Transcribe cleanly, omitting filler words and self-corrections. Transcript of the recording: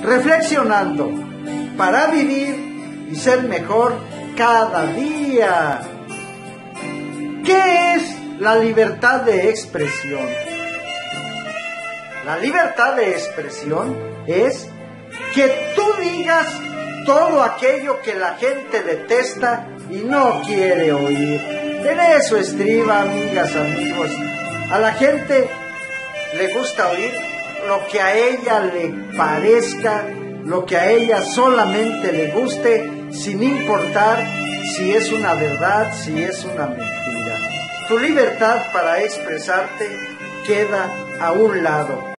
reflexionando para vivir y ser mejor cada día. ¿Qué es la libertad de expresión? La libertad de expresión es que tú digas todo aquello que la gente detesta y no quiere oír. En eso estriba, amigas, amigos. A la gente le gusta oír lo que a ella le parezca, lo que a ella solamente le guste, sin importar si es una verdad, si es una mentira. Tu libertad para expresarte queda a un lado.